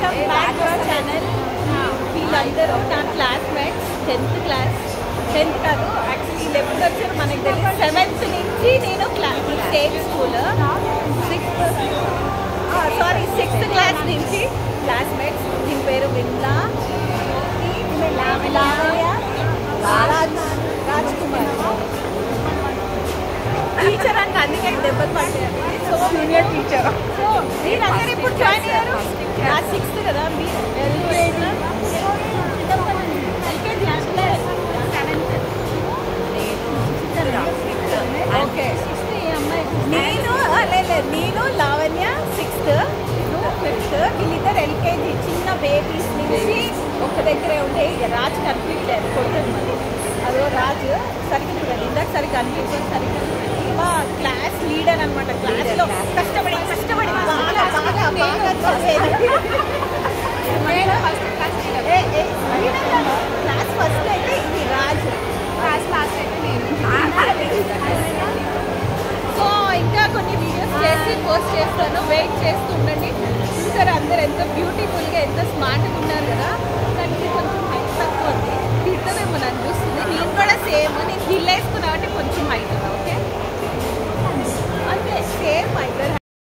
Welcome back to our channel. వీళ్ళందరూ నా classmates 10th class. 10th కాదు యాక్చువల్లీ వీళ్ళు ఎప్పుడు వచ్చారు మనకి తెలియదు. 7th నుంచి నేను స్టేట్ స్కూల్ 6th క్లాస్ నుంచి క్లాస్మేట్స్. దీని పేరు విందా, రాజ్ కుమార్. టీచర్ అంటే అందుకే దెబ్బలు పట్టారు. So junior teacher. సో మీరందరూ ఇప్పుడు జాయిన్ అయ్యారు. క్లాస్ 6th కదా, మీరు ఎల్కేజీ ఓకే. నేను లావణ్య 6th, నువ్వు 5th. వీళ్ళిద్దరు ఎల్కేజీ చిన్న బేబీస్ నుంచి ఒక దగ్గరే ఉండే. రాజు కనిపించలేదు, కొడుతుంది. అదో రాజు సరిగ్గా చూడండి, ఇందాక సరిగ్గా అనిపించదు. సరిగ్గా మా క్లాస్ లీడర్ అనమాట. క్లాస్లో కష్టపడి బాగా చదివేది. క్లాస్ ఫస్ట్ అయితే ఇది రాజు, సో ఇంకా కొన్ని వీడియోస్ చేసి పోస్ట్ చేస్తాను, వెయిట్ చేస్తూ ఉండండి. చూసారు అందరు ఎంత బ్యూటిఫుల్గా ఎంత స్మార్ట్గా ఉన్నారు కదా. దానికి కొంచెం హైట్ తక్కువ ఉంది, తిట్టమేమో అనిపిస్తుంది. నేను కూడా సేమ్, నేను హిల్ వేసుకున్నా కాబట్టి కొంచెం హైట్